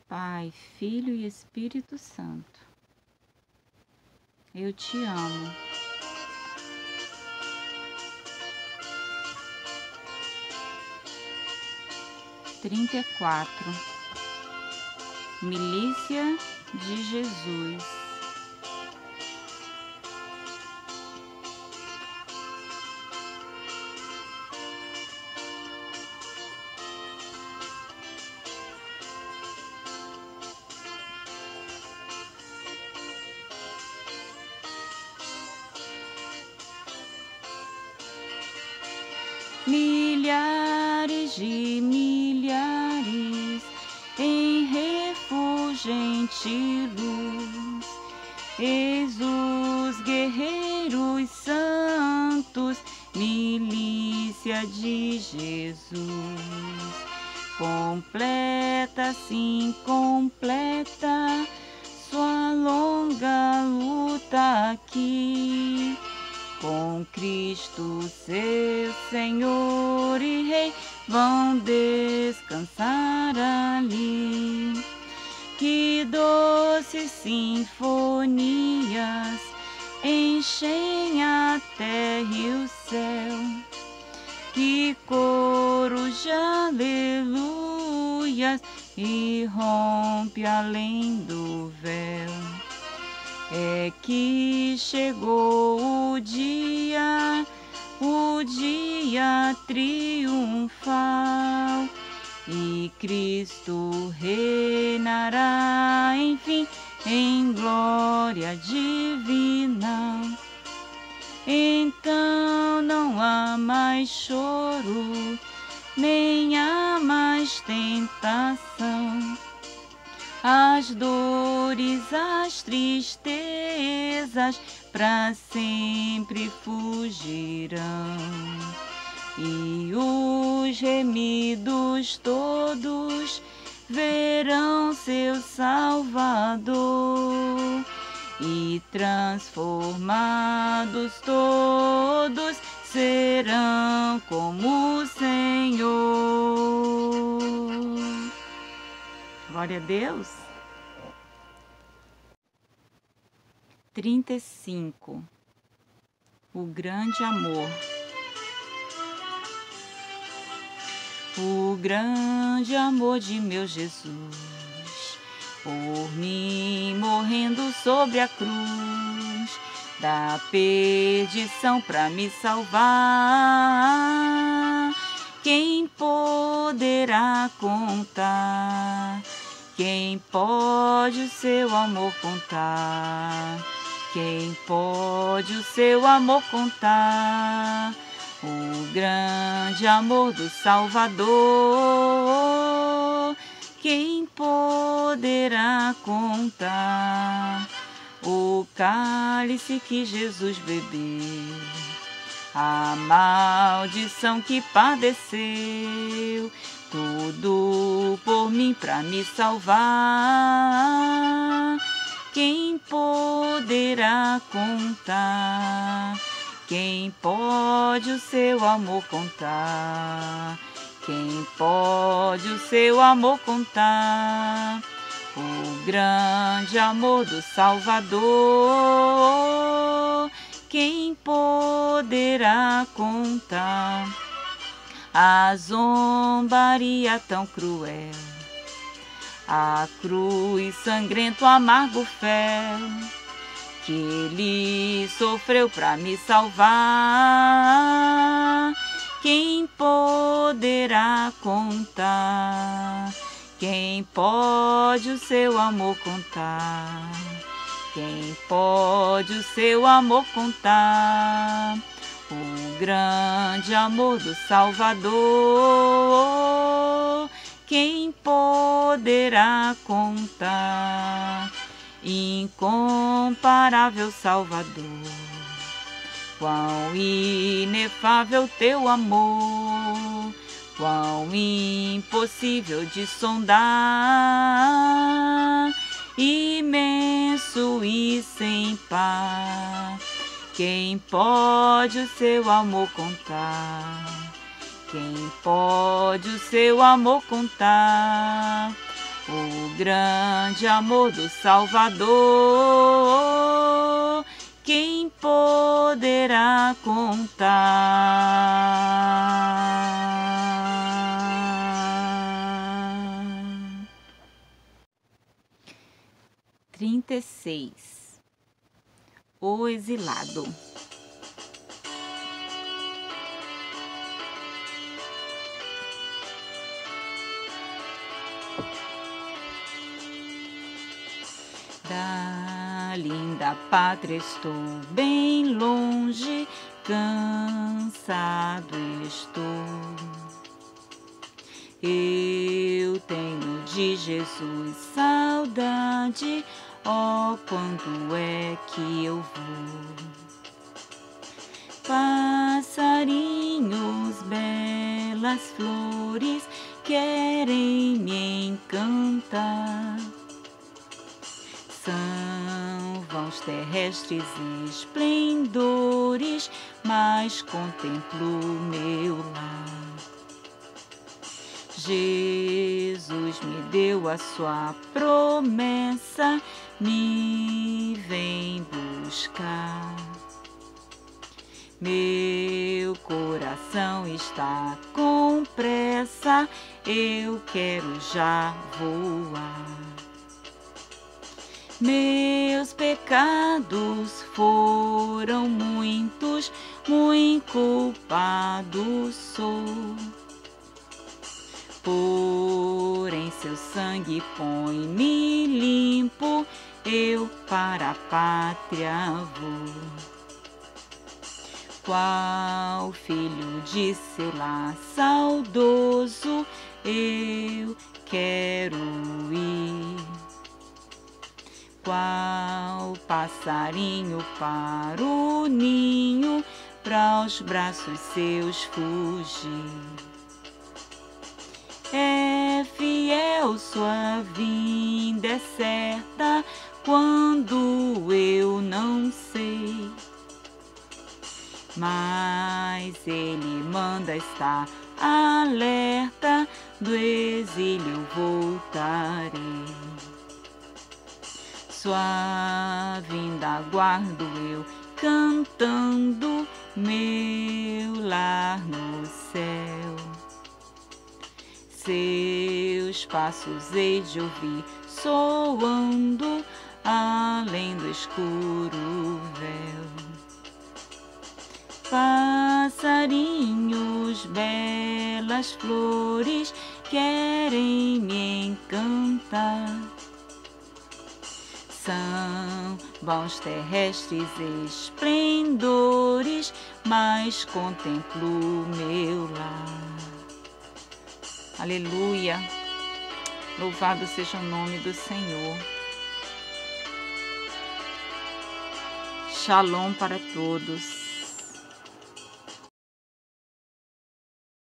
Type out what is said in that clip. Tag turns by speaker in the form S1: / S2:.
S1: Pai, Filho e Espírito Santo, eu te amo. (34) Milícia de Jesus. Milhares de milhares em refulgente luz, eis os guerreiros santos, milícia de Jesus. Completa, sim, completa sua longa luta aqui. Com Cristo, seu Senhor e Rei, vão descansar ali. Que doces sinfonias enchem a terra e o céu. Que coro de aleluias irrompe além do véu. É que chegou o dia triunfal, e Cristo reinará, enfim, em glória divina. Então não há mais choro, nem há mais tentação. As dores, as tristezas para sempre fugirão, e os gemidos todos verão seu Salvador, e transformados todos serão como o Senhor. Glória a Deus. 35 O grande amor. O grande amor de meu Jesus, por mim morrendo sobre a cruz, da perdição para me salvar. Quem poderá contar? Quem pode o seu amor contar? Quem pode o seu amor contar? O grande amor do Salvador. Quem poderá contar? O cálice que Jesus bebeu, a maldição que padeceu, tudo por mim para me salvar. Quem poderá contar? Quem pode o seu amor contar? Quem pode o seu amor contar? O grande amor do Salvador. Quem poderá contar? A zombaria tão cruel, a cruz sangrento amargo fel, que ele sofreu para me salvar. Quem poderá contar? Quem pode o seu amor contar? Quem pode o seu amor contar? O grande amor do Salvador. Quem poderá contar? Incomparável Salvador, quão inefável teu amor, quão impossível de sondar, imenso e sem par. Quem pode o seu amor contar? Quem pode o seu amor contar? O grande amor do Salvador, quem poderá contar? 36. O exilado. Da linda pátria estou bem longe, cansado estou. Eu tenho de Jesus saudade, oh, quando é que eu vou? Passarinhos, belas flores, querem me encantar. São vãos terrestres esplendores, mas contemplo meu lar. Jesus me deu a sua promessa, me vem buscar. Meu coração está com pressa, eu quero já voar. Meus pecados foram muitos, muito culpado sou. Porém seu sangue põe-me limpo, eu para a pátria vou. Qual filho de seu lar saudoso, eu quero ir. Qual passarinho para o ninho, para os braços seus fugir. É fiel, sua vinda é certa, quando eu não sei. Mas ele manda estar alerta, do exílio voltarei. Sua vinda aguardo eu, cantando meu lar no céu. Seus passos hei de ouvir soando, além do escuro véu. Passarinhos, belas flores, querem me encantar. São bons terrestres esplendores, mas contemplo meu lar. Aleluia! Louvado seja o nome do Senhor. Shalom para todos.